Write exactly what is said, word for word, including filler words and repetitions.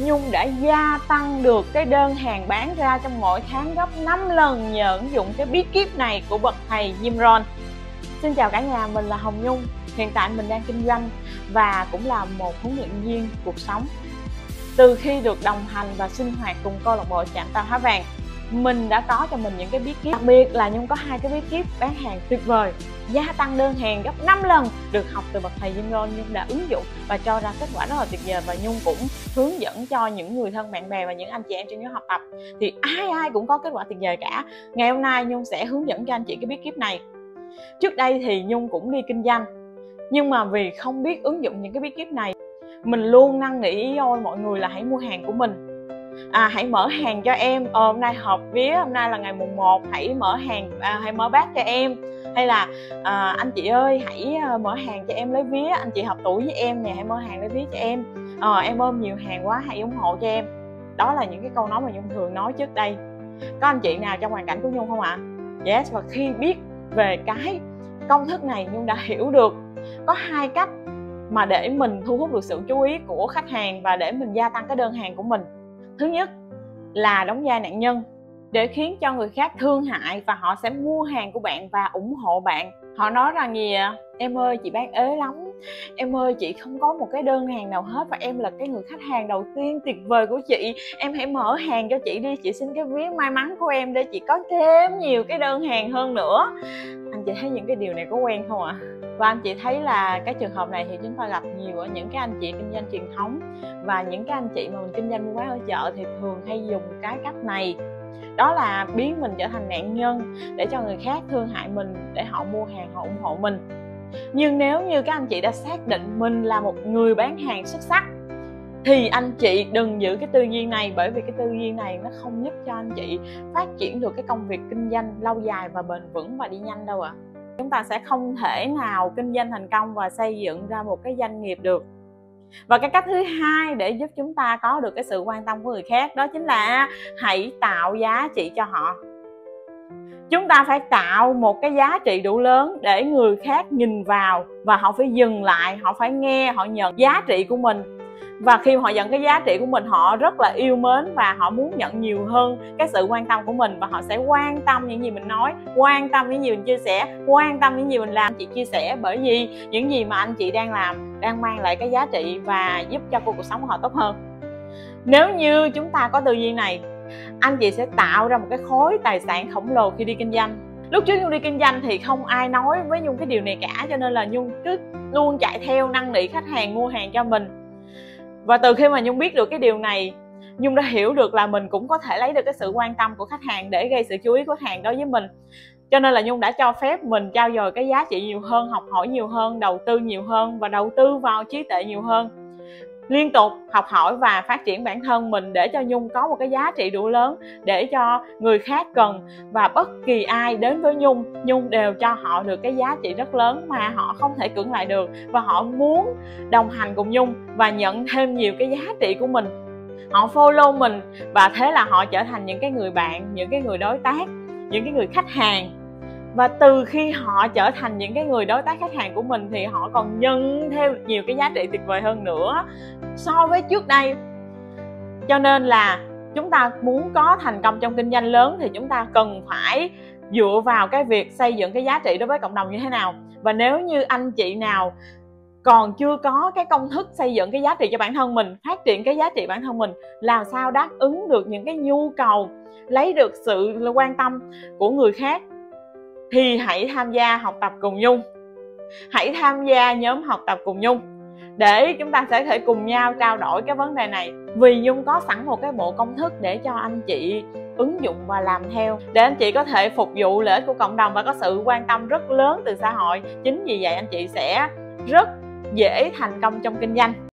Nhung đã gia tăng được cái đơn hàng bán ra trong mỗi tháng gấp năm lần nhờ ứng dụng cái bí kíp này của bậc thầy Jim Rohn. Xin chào cả nhà, mình là Hồng Nhung. Hiện tại mình đang kinh doanh và cũng là một huấn luyện viên cuộc sống. Từ khi được đồng hành và sinh hoạt cùng câu lạc bộ Chạm Tay Hóa Vàng, mình đã có cho mình những cái bí kíp. Đặc biệt là Nhung có hai cái bí kíp bán hàng tuyệt vời, gia tăng đơn hàng gấp năm lần, được học từ bậc thầy Jim Rohn. Nhung đã ứng dụng và cho ra kết quả rất là tuyệt vời, và Nhung cũng hướng dẫn cho những người thân bạn bè và những anh chị em trong nhóm học tập, thì ai ai cũng có kết quả tuyệt vời cả. Ngày hôm nay Nhung sẽ hướng dẫn cho anh chị cái bí kíp này. Trước đây thì Nhung cũng đi kinh doanh, nhưng mà vì không biết ứng dụng những cái bí kíp này, mình luôn năn nỉ ý ôi mọi người là hãy mua hàng của mình, à, hãy mở hàng cho em, ờ, hôm nay họp vía, hôm nay là ngày mùng một, hãy mở hàng, à, hãy mở bát cho em, hay là à, anh chị ơi hãy mở hàng cho em lấy vía, anh chị hợp tuổi với em nè, hãy mở hàng lấy vía cho em, ờ, em ôm nhiều hàng quá hãy ủng hộ cho em. Đó là những cái câu nói mà Nhung thường nói trước đây. Có anh chị nào trong hoàn cảnh của Nhung không ạ? Yes. Và khi biết về cái công thức này, Nhung đã hiểu được có hai cách mà để mình thu hút được sự chú ý của khách hàng và để mình gia tăng cái đơn hàng của mình. Thứ nhất là đóng vai nạn nhân, để khiến cho người khác thương hại và họ sẽ mua hàng của bạn và ủng hộ bạn. Họ nói rằng gì ạ? Em ơi chị bán ế lắm, em ơi chị không có một cái đơn hàng nào hết và em là cái người khách hàng đầu tiên tuyệt vời của chị, em hãy mở hàng cho chị đi, chị xin cái vía may mắn của em để chị có thêm nhiều cái đơn hàng hơn nữa. Anh chị thấy những cái điều này có quen không ạ? Và anh chị thấy là cái trường hợp này thì chúng ta gặp nhiều ở những cái anh chị kinh doanh truyền thống, và những cái anh chị mà mình kinh doanh mua bán ở chợ thì thường hay dùng cái cách này. Đó là biến mình trở thành nạn nhân để cho người khác thương hại mình, để họ mua hàng, họ ủng hộ mình. Nhưng nếu như các anh chị đã xác định mình là một người bán hàng xuất sắc thì anh chị đừng giữ cái tư duy này, bởi vì cái tư duy này nó không giúp cho anh chị phát triển được cái công việc kinh doanh lâu dài và bền vững và đi nhanh đâu ạ. À. Chúng ta sẽ không thể nào kinh doanh thành công và xây dựng ra một cái doanh nghiệp được. Và cái cách thứ hai để giúp chúng ta có được cái sự quan tâm của người khác, đó chính là hãy tạo giá trị cho họ. Chúng ta phải tạo một cái giá trị đủ lớn để người khác nhìn vào và họ phải dừng lại, họ phải nghe, họ nhận giá trị của mình. Và khi họ nhận cái giá trị của mình, họ rất là yêu mến và họ muốn nhận nhiều hơn cái sự quan tâm của mình, và họ sẽ quan tâm những gì mình nói, quan tâm những gì mình chia sẻ, quan tâm những gì mình làm. Chị chia sẻ bởi vì những gì mà anh chị đang làm đang mang lại cái giá trị và giúp cho cuộc sống của họ tốt hơn. Nếu như chúng ta có tư duy này, anh chị sẽ tạo ra một cái khối tài sản khổng lồ khi đi kinh doanh. Lúc trước Nhung đi kinh doanh thì không ai nói với Nhung cái điều này cả, cho nên là Nhung cứ luôn chạy theo năn nỉ khách hàng mua hàng cho mình. Và từ khi mà Nhung biết được cái điều này, Nhung đã hiểu được là mình cũng có thể lấy được cái sự quan tâm của khách hàng để gây sự chú ý của khách hàng đối với mình. Cho nên là Nhung đã cho phép mình trau dồi cái giá trị nhiều hơn, học hỏi nhiều hơn, đầu tư nhiều hơn và đầu tư vào trí tuệ nhiều hơn. Liên tục học hỏi và phát triển bản thân mình để cho Nhung có một cái giá trị đủ lớn để cho người khác cần, và bất kỳ ai đến với Nhung, Nhung đều cho họ được cái giá trị rất lớn mà họ không thể cưỡng lại được, và họ muốn đồng hành cùng Nhung và nhận thêm nhiều cái giá trị của mình. Họ follow mình và thế là họ trở thành những cái người bạn, những cái người đối tác, những cái người khách hàng. Và từ khi họ trở thành những cái người đối tác khách hàng của mình thì họ còn nhân thêm nhiều cái giá trị tuyệt vời hơn nữa so với trước đây. Cho nên là chúng ta muốn có thành công trong kinh doanh lớn thì chúng ta cần phải dựa vào cái việc xây dựng cái giá trị đối với cộng đồng như thế nào. Và nếu như anh chị nào còn chưa có cái công thức xây dựng cái giá trị cho bản thân mình, phát triển cái giá trị bản thân mình, làm sao đáp ứng được những cái nhu cầu, lấy được sự quan tâm của người khác, thì hãy tham gia học tập cùng Nhung. Hãy tham gia nhóm học tập cùng Nhung để chúng ta sẽ thể cùng nhau trao đổi cái vấn đề này. Vì Nhung có sẵn một cái bộ công thức để cho anh chị ứng dụng và làm theo, để anh chị có thể phục vụ lợi ích của cộng đồng và có sự quan tâm rất lớn từ xã hội. Chính vì vậy anh chị sẽ rất dễ thành công trong kinh doanh.